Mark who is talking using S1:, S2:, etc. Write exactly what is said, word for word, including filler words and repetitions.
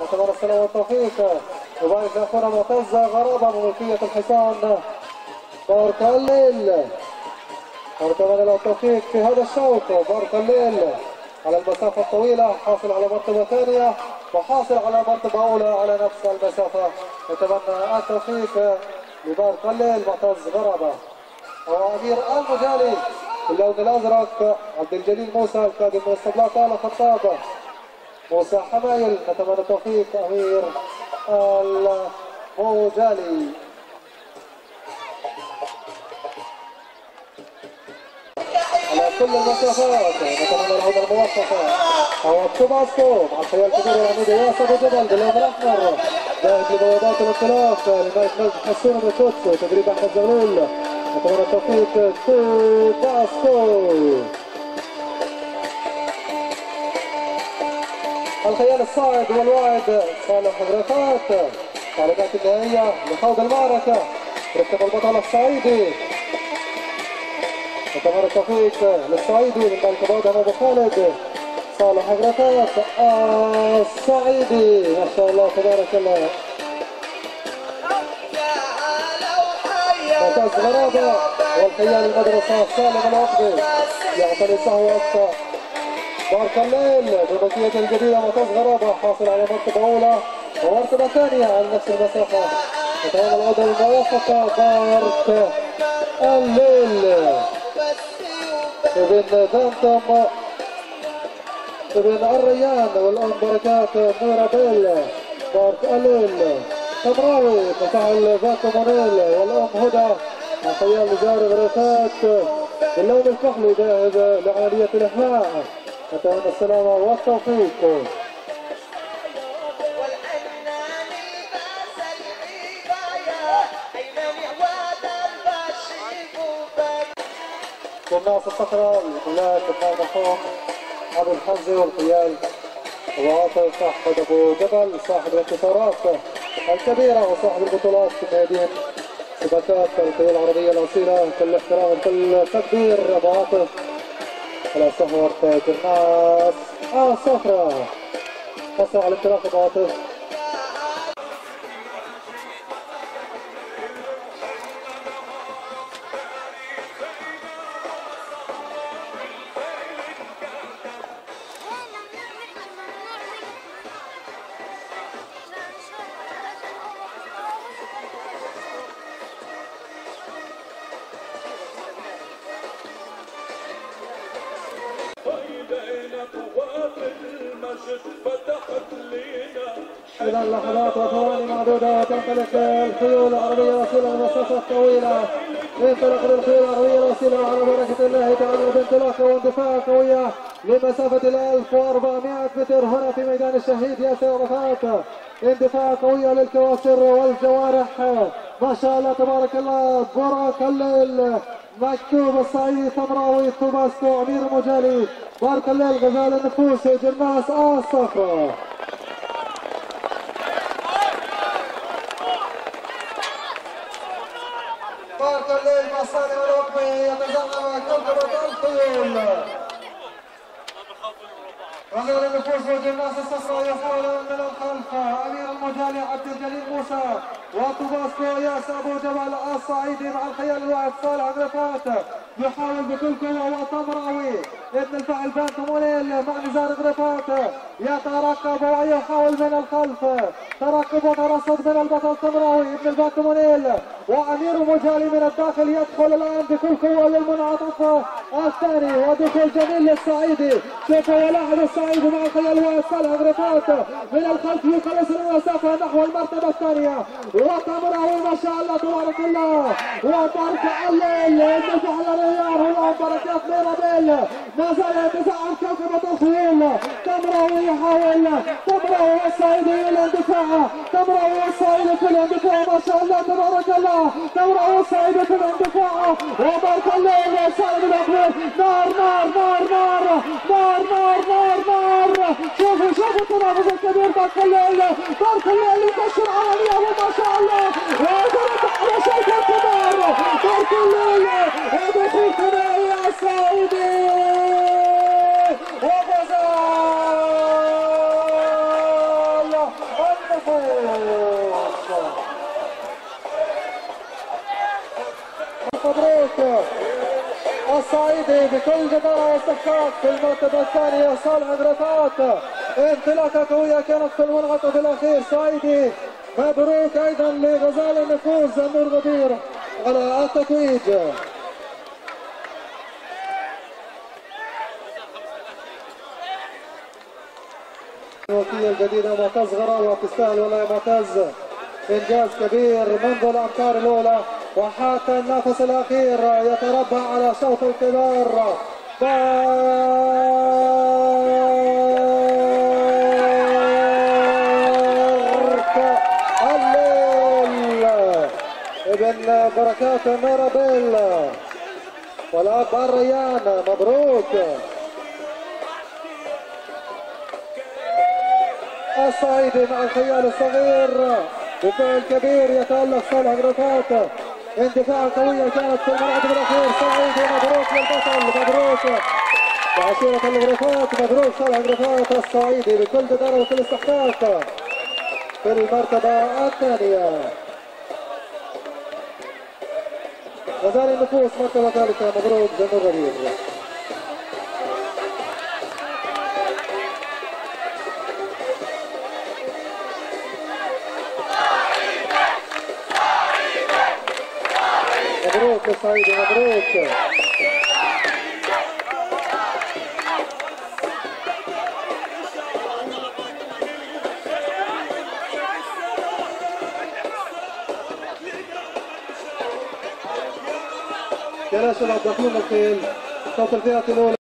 S1: نتمنى السلامة والتوفيق. يبارك لأخونا معتز غرابة بملكية الحصان بارك الليل. نتمنى له التوفيق في هذا الشوط. بارك الليل على المسافة الطويلة، حاصل على مرتبة ثانية وحاصل على مرتبة أولى على نفس المسافة. نتمنى التوفيق لبارك الليل معتز غرابة. وأمير المجالي باللون الأزرق عبد الجليل موسى القادم من اسطبلات آل خطاب موسى حمايل. نتمنى التوفيق أمير المجالي. على كل المسافات نتمنى العودة الموفقة. هو توباسكو مع الخيال الكبير العميد ياسر أبو جبل باللون الأحمر ذاهب لبوابات الانطلاق لنهاية مجد حسون بالقدس تدريب أحمد زغلول. نتمنى التوفيق توباسكو. الخيال الصاعد والواعد صالح حضرفات. تعليمات النهائية لخوض المعركة ركب البطل الصعيدي. نتمنى التوفيق للصعيدي من ذلك بعد ابو خالد صالح حضرفات الصعيدي. ما شاء الله تبارك الله. معتز غرابة والخيال المدرسة سالم العقدي يعتني صهوة بارك الليل بملكية الجديدة. معتز غرابة حاصل على مرتبة أولى ومرتبة ثانية على نفس المسافة. نتمنى العودة الموفقة بارك الليل. ابن دانتم ابن الريان والأم بركات ميرابيل بارك الليل. تمراوي مفعل ذاك منيل والأم هدى خيال جارب رفات باللون الكحلي ذاهب لعملية الإحماء. نتمنى السلامة والتوفيق. قناص الصخرة للولايات المرحوم أبو الحمزة والخيال وعاطف أحمد أبو جبل صاحب الانتصارات الكبيرة وصاحب البطولات في نادين سباقات الخيول العربية الأصيلة. كل احترام وكل تقدير أبو عاطف على صهوة قناص الصخرة. حصل على الانطلاق أبو عاطف. إلى اللحظات وثواني معدودة تنطلق الخيول العربية الأصيلة المسافة الطويلة. ينطلق الخيول العربية الأصيلة على بركة الله تعالى بانطلاقة واندفاع قوية لمسافة ال ألف وأربعمائة متر هنا في ميدان الشهيد ياسر عرفات. اندفاع قوية للكواسر والجوارح. ما شاء الله تبارك الله. بارك الليل مكتوب الصعيدي ثمراوي توباسكو أمير مجالي بارك الليل غزال النفوس جرناس الصخرة. بارك الليل مصانع الأوروبي يتزعم كوكبة الخيول. غزال النفوس وجرناس الصخرة يحاول من الخلف أمير المجالي عبد الجليل موسى وتوباسكو ياس أبو جبل الصعيدي مع الخيال الواحد صالح غرفات يحاول بكل قوة. وطمراوي ابن الفاعل بانتو مونيل مع نزار غرفات يترقب ويحاول من الخلف. ترقب وترصد من البطل تمراوي ابن البانتو مونيل وأمير المجالي من الداخل يدخل الآن بكل قوة للمنعطف الثاني ودخول جميل للصعيدي. شوفوا ولاعب الصعيدي مع الخيال الواحد صالح غرفات من الخلف يخلص المسافة نحو المرتبة الثانية. وطمراوي ما شاء الله تبارك الله وبارك الليل النزع للرياض هو بركات ميرابيل. ما زال يتزعم كوكبة الخيول. تمراوي يحاول تمراوي الصعيدي للاندفاع. تمراوي الصعيدي في الاندفاع ما شاء الله تبارك الله. تمراوي الصعيدي في الاندفاع وبارك الليل صاحب الاخير. نار نار نار نار نار نار نار نار. شوفوا شوفوا التنافس الكبير. بارك الليل بارك الليل يكسر عمليه ما شاء الله وضرب على شيء كبار. بارك الليل ودخول ثنائي الصعيدي وغزال النفوس. مبروك الصعيدي بكل جدارة واستحقاق في المرتبة الثانية صالح بن رفعت. انطلاقة قوية كانت في المنعطف الأخير. صعيدي مبروك أيضا لغزال النفوس النور غدير على التتويج. الوكية الجديدة معتز غراوة تستاهل والله يا معتز، إنجاز كبير منذ الأمتار الأولى وحتى النفس الأخير يتربع على شوط الكبار. ابن بركات ميرابيل والاب الريان مبروك. الصعيدي مع الخيال الصغير بفعل كبير يتألق صالح بن رفعت. اندفاع قوية كانت في المنعطف الأخير. صعيدي مبروك للبطل، مبروك وعشيرة الغرفات، مبروك صالح بن رفعت الصعيدي بكل جدارة وكل استحقاق في المرتبة الثانية. غزال النفوس مرتبة ثالثة، مبروك زنور غدير. مبروك يا صعيدي، مبروك. يا شباب داخلين الخيل صوت الفئة الأولى.